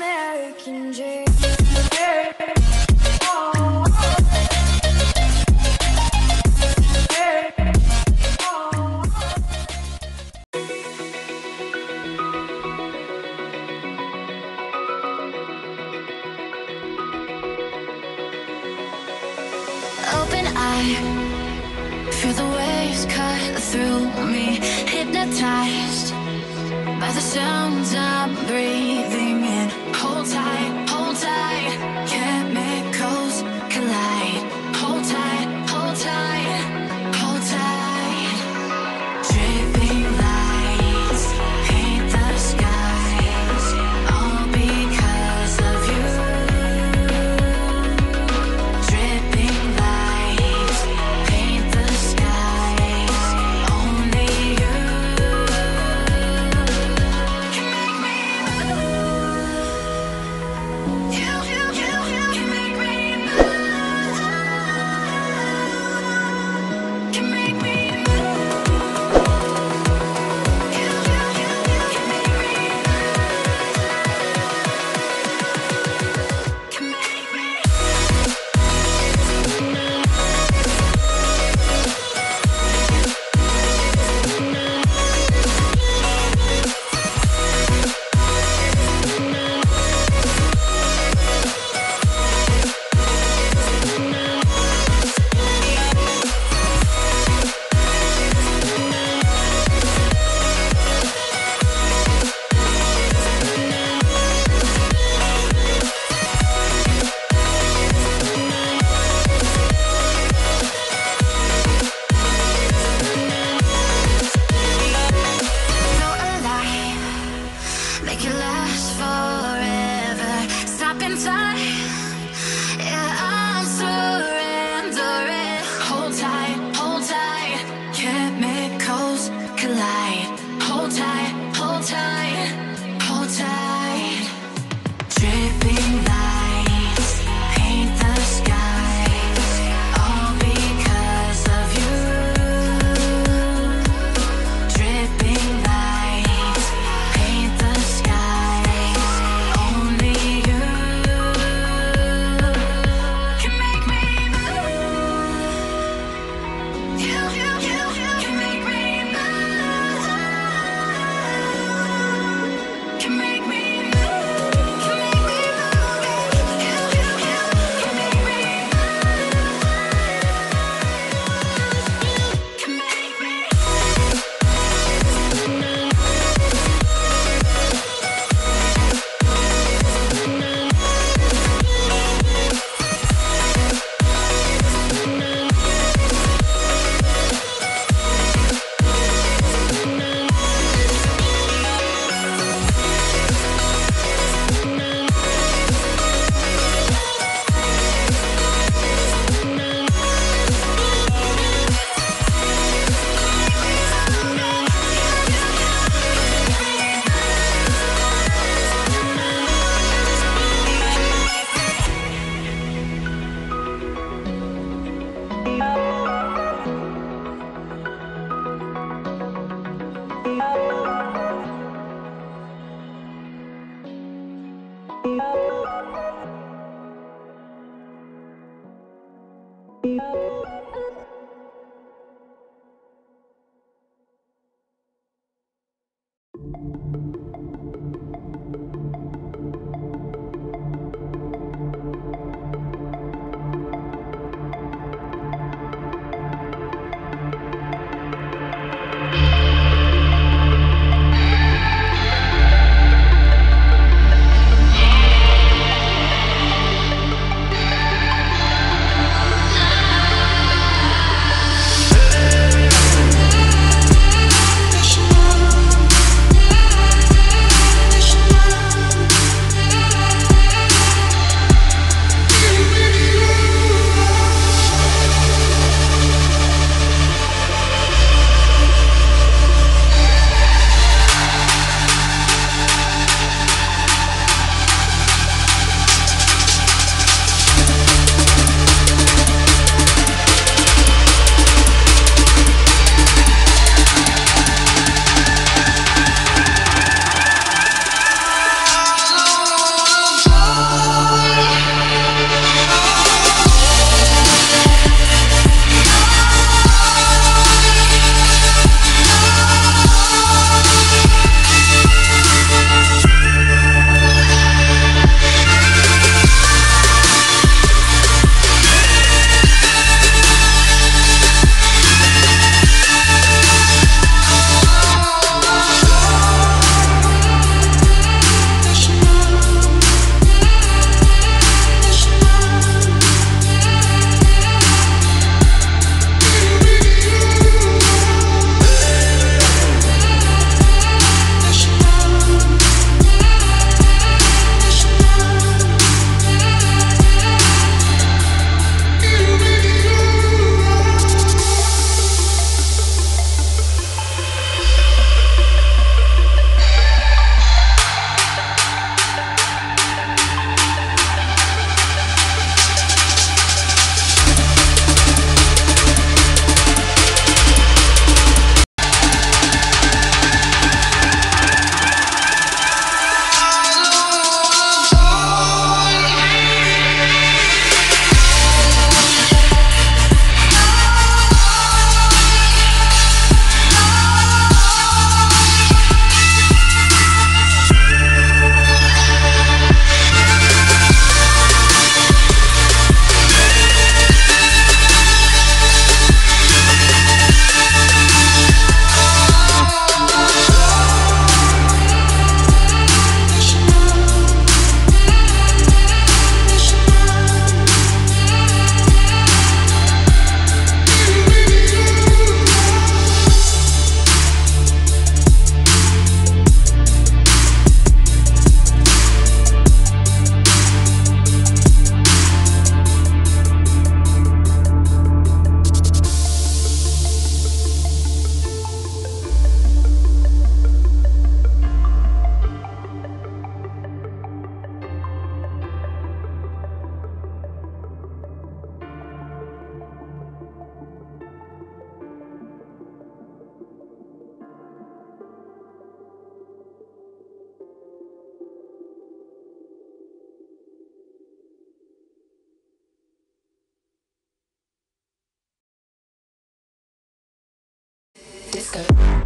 American dream. Open eye, feel the waves cut through me, hypnotized by the sounds I'm breathing in. Hold tight, chemicals collide. Hold tight, hold tight, hold tight. Dripping lights paint the skies, all because of you. Dripping lights paint the skies, only you can make me move. You can make me move. Can make me move. You can make me move. Can make me. Feel alive, make it last forever. Stop in time, yeah, I'm surrendering. Hold tight, chemicals collide. Hold tight, hold tight, hold tight. Dripping lights paint the skies, all because of you. Dripping lights paint the skies, only you can make me move. You can make me move. Can make me move. Can make me move. You can make me move. Can make me. skirt.